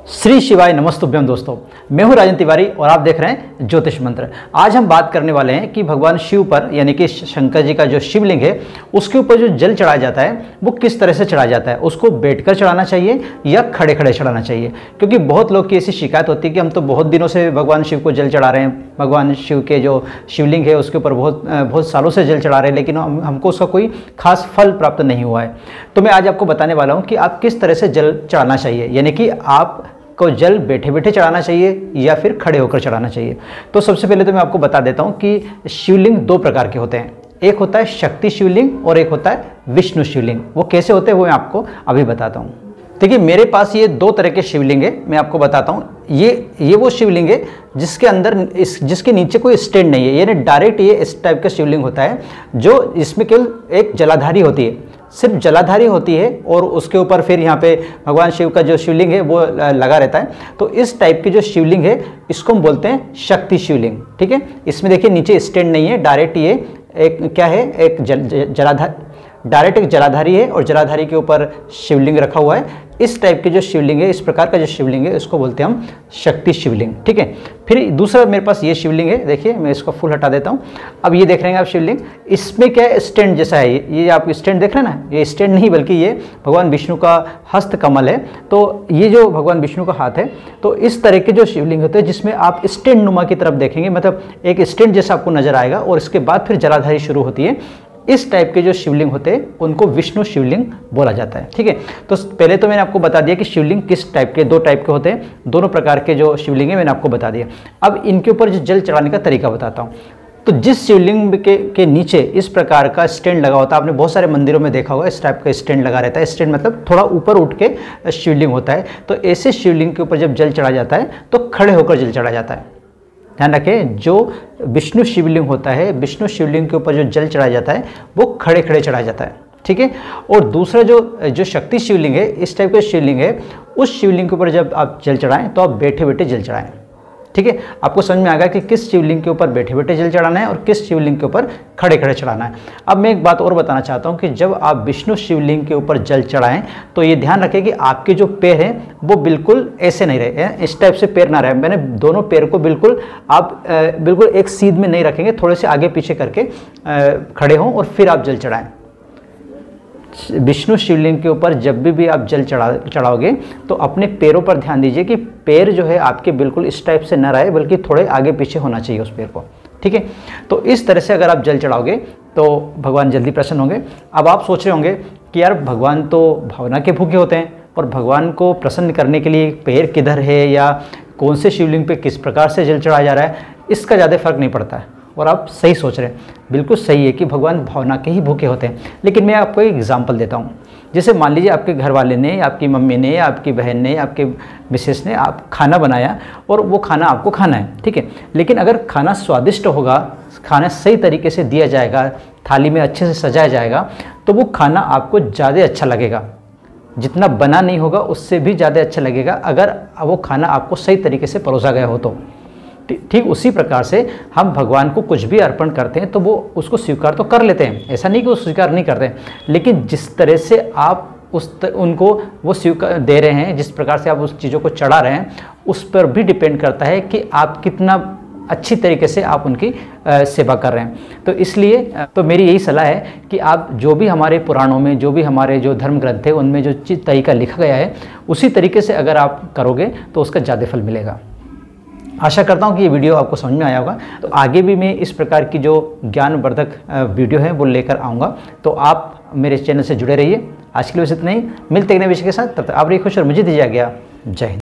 श्री शिवाय नमस्तुभ्यम दोस्तों, मैं हूं राजन तिवारी और आप देख रहे हैं ज्योतिष मंत्र। आज हम बात करने वाले हैं कि भगवान शिव पर यानी कि शंकर जी का जो शिवलिंग है उसके ऊपर जो जल चढ़ाया जाता है वो किस तरह से चढ़ाया जाता है। उसको बैठकर चढ़ाना चाहिए या खड़े खड़े चढ़ाना चाहिए, क्योंकि बहुत लोग की ऐसी शिकायत होती है कि हम तो बहुत दिनों से भगवान शिव को जल चढ़ा रहे हैं, भगवान शिव के जो शिवलिंग है उसके ऊपर बहुत सालों से जल चढ़ा रहे हैं, लेकिन हमको उसका कोई खास फल प्राप्त नहीं हुआ है। तो मैं आज आपको बताने वाला हूँ कि आप किस तरह से जल चढ़ाना चाहिए, यानी कि आप को जल बैठे बैठे चढ़ाना चाहिए या फिर खड़े होकर चढ़ाना चाहिए। तो सबसे पहले तो मैं आपको बता देता हूँ कि शिवलिंग दो प्रकार के होते हैं, एक होता है शक्ति शिवलिंग और एक होता है विष्णु शिवलिंग। वो कैसे होते हैं वो मैं आपको अभी बताता हूँ। देखिए मेरे पास ये दो तरह के शिवलिंग है, मैं आपको बताता हूँ। ये वो शिवलिंग है जिसके अंदर जिसके नीचे कोई स्टैंड नहीं है, यानी डायरेक्ट ये इस टाइप का शिवलिंग होता है जो इसमें केवल एक जलाधारी होती है, सिर्फ जलाधारी होती है और उसके ऊपर फिर यहाँ पे भगवान शिव का जो शिवलिंग है वो लगा रहता है। तो इस टाइप की जो शिवलिंग है इसको हम बोलते हैं शक्ति शिवलिंग। ठीक है, इसमें देखिए नीचे स्टैंड नहीं है, डायरेक्ट ये एक क्या है, एक डायरेक्ट एक जलाधारी है और जलाधारी के ऊपर शिवलिंग रखा हुआ है। इस टाइप के जो शिवलिंग है, इस प्रकार का जो शिवलिंग है इसको बोलते हैं हम शक्ति शिवलिंग। ठीक है, फिर दूसरा मेरे पास ये शिवलिंग है, देखिए मैं इसको फुल हटा देता हूँ। अब ये देख रहे हैं आप शिवलिंग, इसमें क्या है, स्टैंड जैसा है। ये आप स्टैंड देख रहे हैं ना, ये स्टैंड नहीं बल्कि ये भगवान विष्णु का हस्त कमल है। तो ये जो भगवान विष्णु का हाथ है, तो इस तरह के जो शिवलिंग होते हैं जिसमें आप स्टैंड नुमा की तरफ देखेंगे, मतलब एक स्टैंड जैसा आपको नजर आएगा और इसके बाद फिर जलाधारी शुरू होती है। इस टाइप के जो शिवलिंग होते हैं उनको विष्णु शिवलिंग बोला जाता है। ठीक है, तो पहले तो मैंने आपको बता दिया कि शिवलिंग किस टाइप के, दो टाइप के होते हैं, दोनों प्रकार के जो शिवलिंग है मैंने आपको बता दिया। अब इनके ऊपर जो जल चढ़ाने का तरीका बताता हूँ। तो जिस शिवलिंग के नीचे इस प्रकार का स्टैंड लगा होता है, आपने बहुत सारे मंदिरों में देखा होगा इस टाइप का स्टैंड लगा रहता है। स्टैंड मतलब थोड़ा ऊपर उठ के शिवलिंग होता है। तो ऐसे शिवलिंग के ऊपर जब जल चढ़ा जाता है तो खड़े होकर जल चढ़ा जाता है। ध्यान रखें, जो विष्णु शिवलिंग होता है, विष्णु शिवलिंग के ऊपर जो जल चढ़ाया जाता है वो खड़े खड़े चढ़ाया जाता है। ठीक है, और दूसरा जो शक्ति शिवलिंग है, इस टाइप का शिवलिंग है, उस शिवलिंग के ऊपर जब आप जल चढ़ाएं तो आप बैठे बैठे जल चढ़ाएं। ठीक है, आपको समझ में आ गया कि किस शिवलिंग के ऊपर बैठे बैठे जल चढ़ाना है और किस शिवलिंग के ऊपर खड़े खड़े चढ़ाना है। अब मैं एक बात और बताना चाहता हूं कि जब आप विष्णु शिवलिंग के ऊपर जल चढ़ाएं तो ये ध्यान रखें कि आपके जो पैर हैं वो बिल्कुल ऐसे नहीं रहे, इस टाइप से पैर ना रहे। मैंने दोनों पैर को बिल्कुल आप बिल्कुल एक सीध में नहीं रखेंगे, थोड़े से आगे पीछे करके खड़े हों और फिर आप जल चढ़ाएं। विष्णु शिवलिंग के ऊपर जब भी आप जल चढ़ाओगे तो अपने पैरों पर ध्यान दीजिए कि पैर जो है आपके बिल्कुल इस टाइप से न रहे, बल्कि थोड़े आगे पीछे होना चाहिए उस पैर को। ठीक है, तो इस तरह से अगर आप जल चढ़ाओगे तो भगवान जल्दी प्रसन्न होंगे। अब आप सोच रहे होंगे कि यार भगवान तो भावना के भूखे होते हैं और भगवान को प्रसन्न करने के लिए पैर किधर है या कौन से शिवलिंग पे किस प्रकार से जल चढ़ाया जा रहा है, इसका ज़्यादा फर्क नहीं पड़ता है। और आप सही सोच रहे हैं, बिल्कुल सही है कि भगवान भावना के ही भूखे होते हैं। लेकिन मैं आपको एक एग्जांपल देता हूँ। जैसे मान लीजिए आपके घर वाले ने, आपकी मम्मी ने, आपकी बहन ने, आपके मिसेस ने आप खाना बनाया और वो खाना आपको खाना है। ठीक है, लेकिन अगर खाना स्वादिष्ट होगा, खाना सही तरीके से दिया जाएगा, थाली में अच्छे से सजाया जाएगा, तो वो खाना आपको ज़्यादा अच्छा लगेगा। जितना बना नहीं होगा उससे भी ज़्यादा अच्छा लगेगा अगर वो खाना आपको सही तरीके से परोसा गया हो तो। ठीक उसी प्रकार से हम भगवान को कुछ भी अर्पण करते हैं तो वो उसको स्वीकार तो कर लेते हैं, ऐसा नहीं कि वो स्वीकार नहीं करते हैं, लेकिन जिस तरह से आप उनको वो स्वीकार दे रहे हैं, जिस प्रकार से आप उस चीज़ों को चढ़ा रहे हैं, उस पर भी डिपेंड करता है कि आप कितना अच्छी तरीके से आप उनकी सेवा कर रहे हैं। तो इसलिए तो मेरी यही सलाह है कि आप जो भी हमारे पुराणों में, जो भी हमारे जो धर्म ग्रंथ है उनमें जो तरीका लिखा गया है उसी तरीके से अगर आप करोगे तो उसका ज़्यादा फल मिलेगा। आशा करता हूँ कि ये वीडियो आपको समझ में आया होगा। तो आगे भी मैं इस प्रकार की जो ज्ञानवर्धक वीडियो है वो लेकर आऊँगा, तो आप मेरे चैनल से जुड़े रहिए। आज के लिए बस इतना ही, मिलते हैं नए विषय के साथ। तब तक आप रहिए खुश और मुझे दीजिए आज्ञा। जय हिंद।